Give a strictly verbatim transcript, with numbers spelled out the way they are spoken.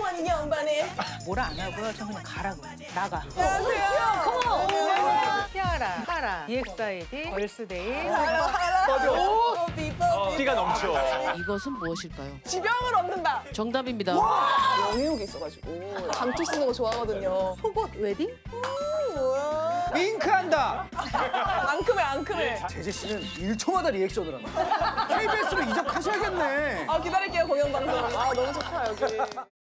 양반이. 뭐라 안 하고요. 저 그냥 가라고. 나가. 안녕하세요. 컴온. 티아라, 하라, 이엑스아이디, 걸스데이. 맞아. 오, 비법. 끼가 넘쳐. 이것은 무엇일까요? 지병을 얻는다. 정답입니다. 영의욕이 있어가지고 감투 쓰는 거 좋아하거든요. 속옷 웨딩? 뭐야? 윙크한다. 앙큼해 앙큼해. 제재 씨는 일 초마다 리액션을 한다. 케이비에스로 이적하셔야겠네. 아 기다릴게요 공연 방송. 아 너무 좋다 여기.